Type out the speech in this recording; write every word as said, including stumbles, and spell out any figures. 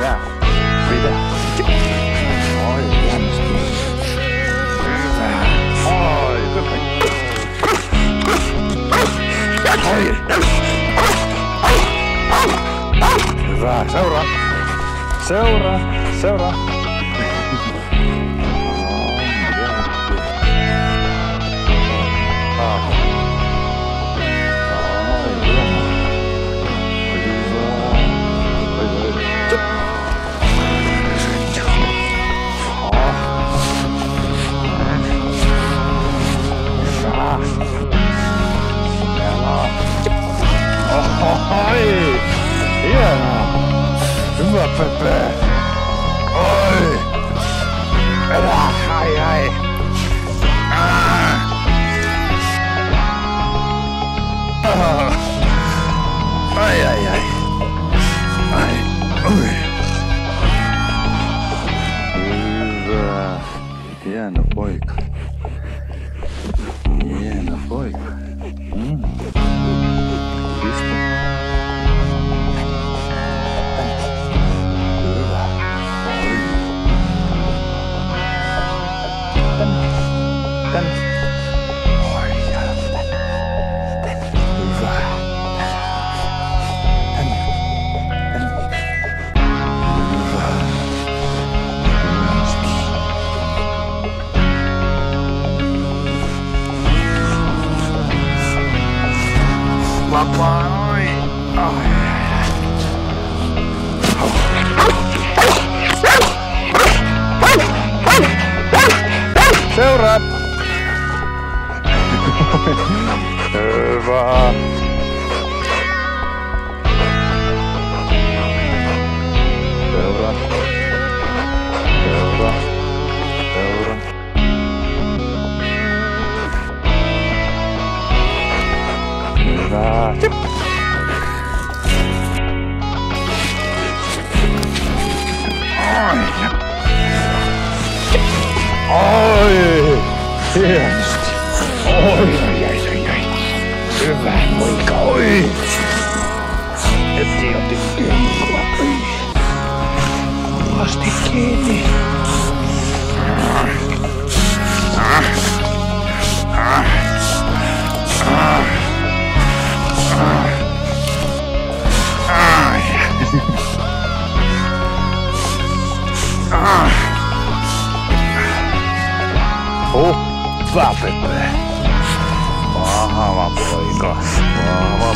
Hyvä. Pidä. Oi, hienosti. Hyvä. Oi, hyvä. Oi. Hyvä. Seuraa. Seuraa. Seuraa. Oi! Hienoa! Hyvä Pepe! Oi! Elä! Ai ai! Ah! Ah! Ai ai ai! Ai! Oi! Hyvä! Hieno poika! Hieno poika! Mm. Pistä! Tänne. Oi, jaa, tänne. Tänne. Hyvä. Tänne. Tänne. Hyvä. Vapaa, oi. Ai. Seuraa! Hyvä! Seuraa! Seuraa! Seuraa! Hyvä! Tip. Oi! Hienosti! Oi, oi, oi, oi, oi! Hyvä poika, oi! Eti otti kiinni, oi! Kovasti kiinni! Ah! Ah! Ah! Ah! Ah! Ah! Oh, hyvä Pepe. Vahva poika. Vahva